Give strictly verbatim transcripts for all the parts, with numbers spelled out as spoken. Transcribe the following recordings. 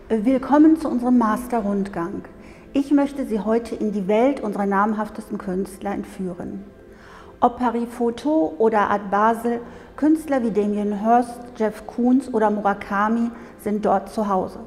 Willkommen zu unserem Master-Rundgang. Ich möchte Sie heute in die Welt unserer namhaftesten Künstler entführen. Ob Paris Photo oder Art Basel, Künstler wie Damien Hirst, Jeff Koons oder Murakami sind dort zu Hause.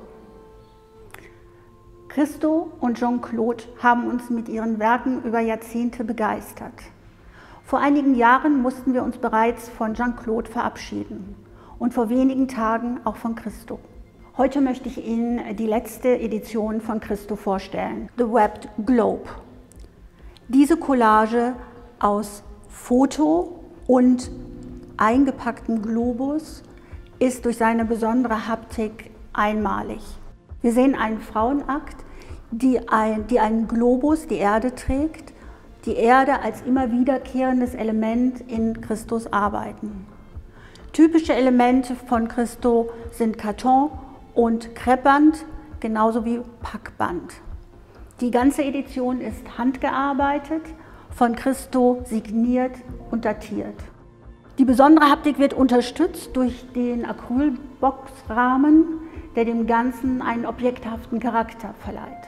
Christo und Jean-Claude haben uns mit ihren Werken über Jahrzehnte begeistert. Vor einigen Jahren mussten wir uns bereits von Jean-Claude verabschieden und vor wenigen Tagen auch von Christo. Heute möchte ich Ihnen die letzte Edition von Christo vorstellen, The Webbed Globe. Diese Collage aus Foto und eingepacktem Globus ist durch seine besondere Haptik einmalig. Wir sehen einen Frauenakt, die, ein, die einen Globus, die Erde trägt, die Erde als immer wiederkehrendes Element in Christos Arbeiten. Typische Elemente von Christo sind Karton und Kreppband, genauso wie Packband. Die ganze Edition ist handgearbeitet, von Christo signiert und datiert. Die besondere Haptik wird unterstützt durch den Acrylboxrahmen, der dem Ganzen einen objekthaften Charakter verleiht.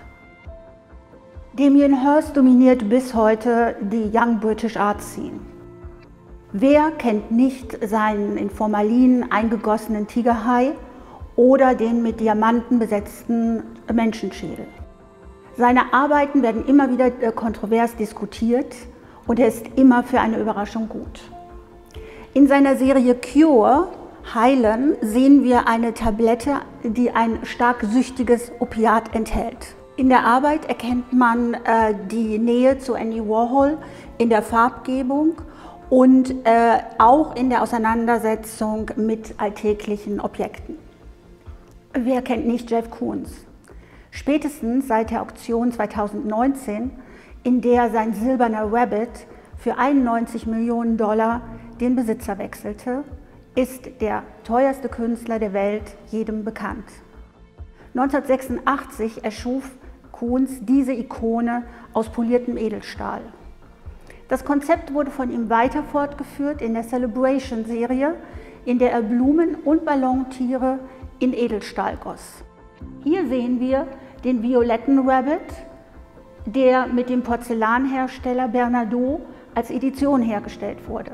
Damien Hirst dominiert bis heute die Young British Art Scene. Wer kennt nicht seinen in Formalin eingegossenen Tigerhai oder den mit Diamanten besetzten Menschenschädel? Seine Arbeiten werden immer wieder kontrovers diskutiert und er ist immer für eine Überraschung gut. In seiner Serie Cure, Heilen, sehen wir eine Tablette, die ein stark süchtiges Opiat enthält. In der Arbeit erkennt man äh, die Nähe zu Andy Warhol in der Farbgebung und äh, auch in der Auseinandersetzung mit alltäglichen Objekten. Wer kennt nicht Jeff Koons? Spätestens seit der Auktion zweitausendneunzehn, in der sein silberner Rabbit für einundneunzig Millionen Dollar den Besitzer wechselte, ist der teuerste Künstler der Welt jedem bekannt. neunzehnhundertsechsundachtzig erschuf Koons diese Ikone aus poliertem Edelstahl. Das Konzept wurde von ihm weiter fortgeführt in der Celebration-Serie, in der er Blumen und Ballontiere in Edelstahl goss. Hier sehen wir den violetten Rabbit, der mit dem Porzellanhersteller Bernardaud als Edition hergestellt wurde.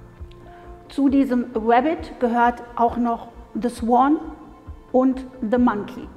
Zu diesem Rabbit gehört auch noch The Swan und The Monkey.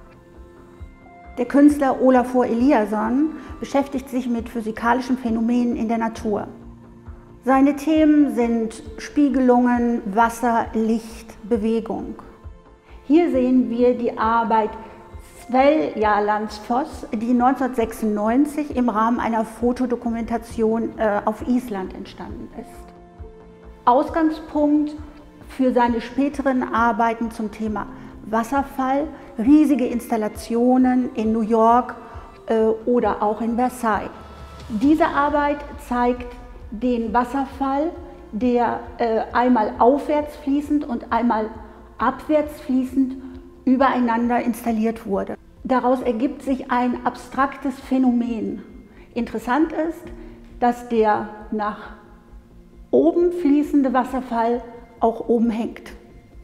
Der Künstler Olafur Eliasson beschäftigt sich mit physikalischen Phänomenen in der Natur. Seine Themen sind Spiegelungen, Wasser, Licht, Bewegung. Hier sehen wir die Arbeit Sveljalandsfoss, die neunzehnhundertsechsundneunzig im Rahmen einer Fotodokumentation äh, auf Island entstanden ist. Ausgangspunkt für seine späteren Arbeiten zum Thema Wasserfall, riesige Installationen in New York äh, oder auch in Versailles. Diese Arbeit zeigt den Wasserfall, der äh, einmal aufwärts fließend und einmal abwärts fließend übereinander installiert wurde. Daraus ergibt sich ein abstraktes Phänomen. Interessant ist, dass der nach oben fließende Wasserfall auch oben hängt.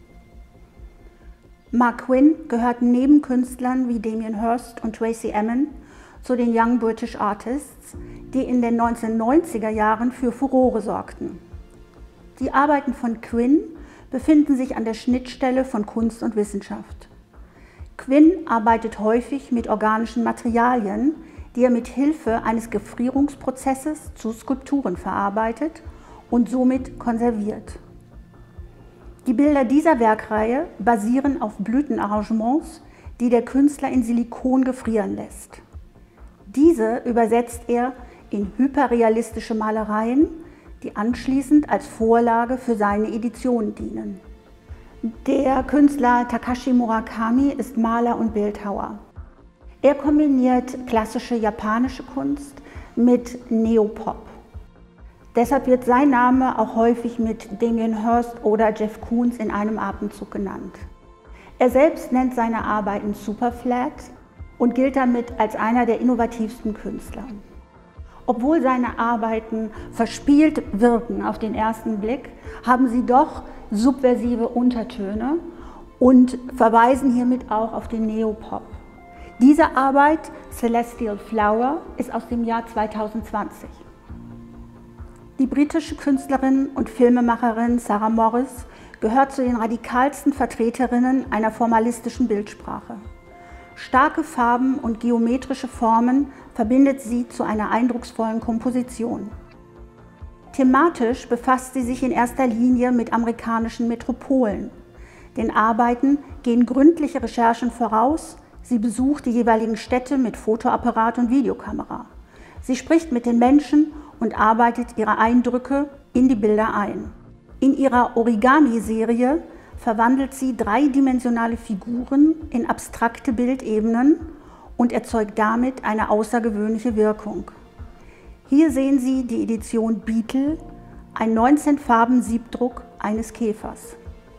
Mark Quinn gehört neben Künstlern wie Damien Hirst und Tracey Emin zu den Young British Artists, die in den neunzehnhundertneunziger Jahren für Furore sorgten. Die Arbeiten von Quinn befinden sich an der Schnittstelle von Kunst und Wissenschaft. Quinn arbeitet häufig mit organischen Materialien, die er mit Hilfe eines Gefrierungsprozesses zu Skulpturen verarbeitet und somit konserviert. Die Bilder dieser Werkreihe basieren auf Blütenarrangements, die der Künstler in Silikon gefrieren lässt. Diese übersetzt er in hyperrealistische Malereien, die anschließend als Vorlage für seine Edition dienen. Der Künstler Takashi Murakami ist Maler und Bildhauer. Er kombiniert klassische japanische Kunst mit Neopop. Deshalb wird sein Name auch häufig mit Damien Hirst oder Jeff Koons in einem Atemzug genannt. Er selbst nennt seine Arbeiten Superflat und gilt damit als einer der innovativsten Künstler. Obwohl seine Arbeiten verspielt wirken auf den ersten Blick, haben sie doch subversive Untertöne und verweisen hiermit auch auf den Neopop. Diese Arbeit, Celestial Flower, ist aus dem Jahr zweitausendzwanzig. Die britische Künstlerin und Filmemacherin Sarah Morris gehört zu den radikalsten Vertreterinnen einer formalistischen Bildsprache. Starke Farben und geometrische Formen verbindet sie zu einer eindrucksvollen Komposition. Thematisch befasst sie sich in erster Linie mit amerikanischen Metropolen. Den Arbeiten gehen gründliche Recherchen voraus. Sie besucht die jeweiligen Städte mit Fotoapparat und Videokamera. Sie spricht mit den Menschen und arbeitet ihre Eindrücke in die Bilder ein. In ihrer Origami-Serie verwandelt sie dreidimensionale Figuren in abstrakte Bildebenen und erzeugt damit eine außergewöhnliche Wirkung. Hier sehen Sie die Edition Beetle, ein neunzehn-Farben-Siebdruck eines Käfers.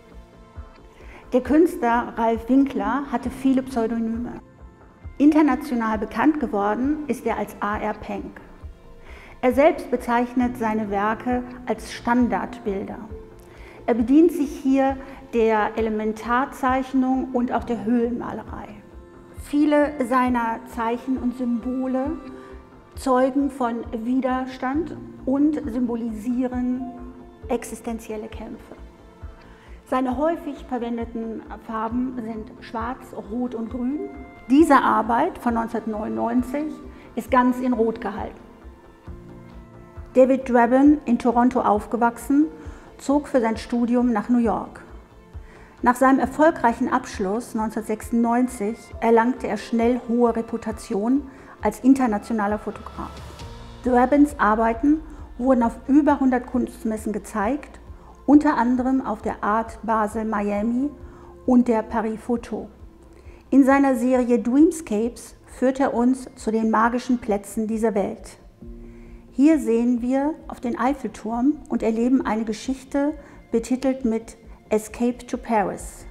Der Künstler Ralf Winkler hatte viele Pseudonyme. International bekannt geworden ist er als A R Penck. Er selbst bezeichnet seine Werke als Standardbilder. Er bedient sich hier der Elementarzeichnung und auch der Höhlenmalerei. Viele seiner Zeichen und Symbole zeugen von Widerstand und symbolisieren existenzielle Kämpfe. Seine häufig verwendeten Farben sind Schwarz, Rot und Grün. Diese Arbeit von neunzehnhundertneunundneunzig ist ganz in Rot gehalten. David Draben, in Toronto aufgewachsen, zog für sein Studium nach New York. Nach seinem erfolgreichen Abschluss neunzehnhundertsechsundneunzig erlangte er schnell hohe Reputation als internationaler Fotograf. Drabens Arbeiten wurden auf über hundert Kunstmessen gezeigt, unter anderem auf der Art Basel Miami und der Paris Photo. In seiner Serie Dreamscapes führt er uns zu den magischen Plätzen dieser Welt. Hier sehen wir auf den Eiffelturm und erleben eine Geschichte betitelt mit Escape to Paris.